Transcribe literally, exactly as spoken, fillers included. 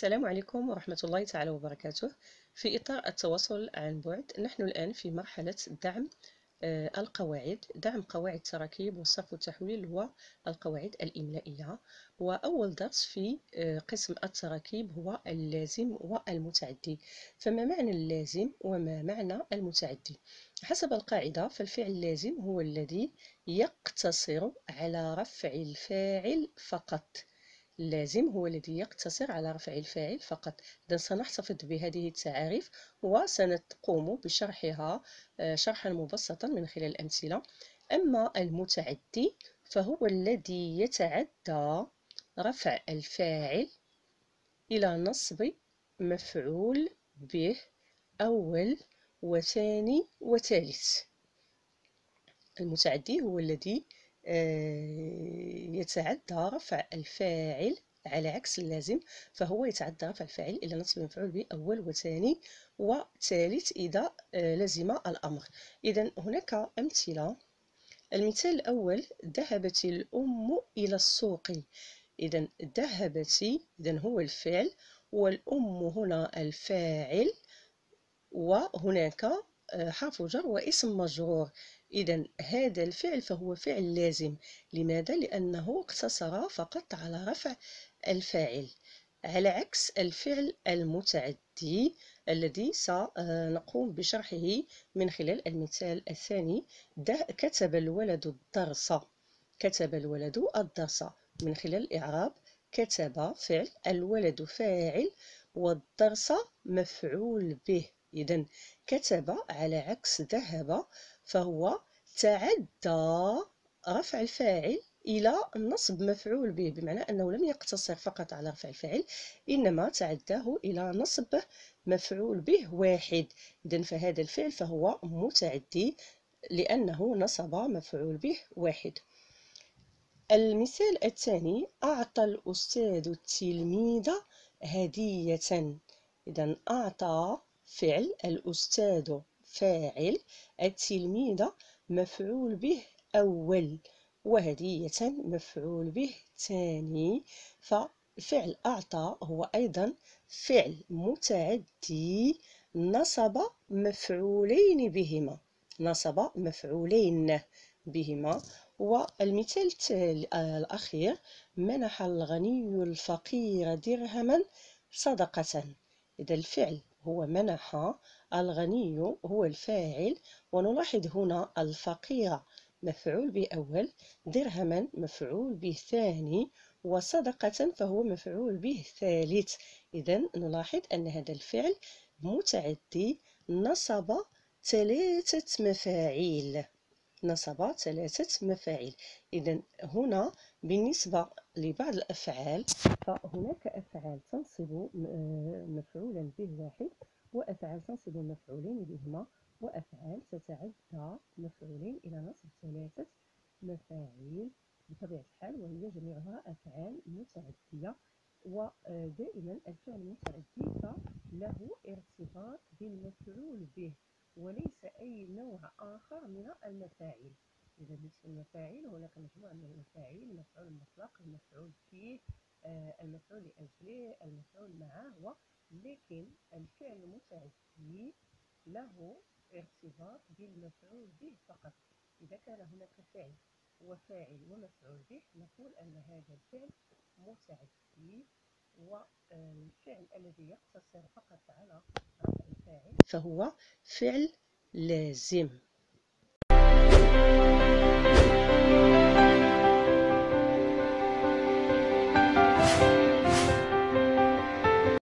السلام عليكم ورحمة الله تعالى وبركاته. في إطار التواصل عن بعد، نحن الآن في مرحلة دعم آه، القواعد دعم قواعد التراكيب والصرف والتحويل والقواعد الإملائية. وأول درس في آه، قسم التراكيب هو اللازم والمتعدي. فما معنى اللازم وما معنى المتعدي؟ حسب القاعدة، فالفعل اللازم هو الذي يقتصر على رفع الفاعل فقط. اللازم هو الذي يقتصر على رفع الفاعل فقط. إذن سنحتفظ بهذه التعاريف وسنقوم بشرحها شرحا مبسطا من خلال الأمثلة. أما المتعدي فهو الذي يتعدى رفع الفاعل إلى نصب مفعول به أول وثاني وثالث. المتعدي هو الذي يتعدى رفع الفاعل على عكس اللازم، فهو يتعدى رفع الفاعل إلى نصب مفعول به أول وثاني وثالث إذا لزم الأمر. إذن هناك أمثلة. المثال الأول: ذهبت الأم إلى السوق. إذن ذهبت إذن هو الفعل، والأم هنا الفاعل، وهناك حرف جر واسم مجرور. إذن هذا الفعل فهو فعل لازم. لماذا؟ لأنه اقتصر فقط على رفع الفاعل، على عكس الفعل المتعدي الذي سنقوم بشرحه من خلال المثال الثاني. كتب الولد الدرس. كتب الولد الدرس. من خلال الإعراب: كتب فعل، الولد فاعل، والدرس مفعول به. إذن كتب على عكس ذهب، فهو تعدى رفع الفاعل إلى نصب مفعول به، بمعنى أنه لم يقتصر فقط على رفع الفاعل، إنما تعداه إلى نصب مفعول به واحد. إذن فهذا الفعل فهو متعدي لأنه نصب مفعول به واحد. المثال الثاني: أعطى الأستاذ التلميذ هدية. إذن أعطى فعل، الأستاذ فاعل، التلميذ مفعول به أول، وهدية مفعول به ثاني. ففعل أعطى هو أيضا فعل متعدي نصب مفعولين بهما نصب مفعولين بهما. والمثال الأخير: منح الغني الفقير درهما صدقة. إذا الفعل هو منح، الغني هو الفاعل، ونلاحظ هنا الفقير مفعول به أول، درهما مفعول به ثاني، وصدقة فهو مفعول به ثالث. إذا نلاحظ أن هذا الفعل متعدي نصب ثلاثة مفاعيل نصب ثلاثة مفاعيل. إذن هنا بالنسبة لبعض الأفعال، فهناك أفعال تنصب مفعولا به واحد، وأفعال تنصب مفعولين بهما، وأفعال تتعدى مفعولين إلى نصب ثلاثة مفاعيل بطبيعة الحال، وهي جميعها أفعال متعدية. ودائما الفعل المتعدي له ارتباط بالمفعول به وليس أي نوع آخر من المفاعيل. إذا بالنسبة للمفاعيل هناك مجموعة من المفاعيل: المفعول المطلق، المفعول فيه، آه المفعول لأجله، المفعول معه. لكن الفعل المتعدي له ارتباط بالمفعول به فقط. إذا كان هناك فعل وفاعل ومفعول به، نقول أن هذا الفعل متعدي. والفعل الذي يقتصر فقط على رفع الفاعل فهو فعل لازم.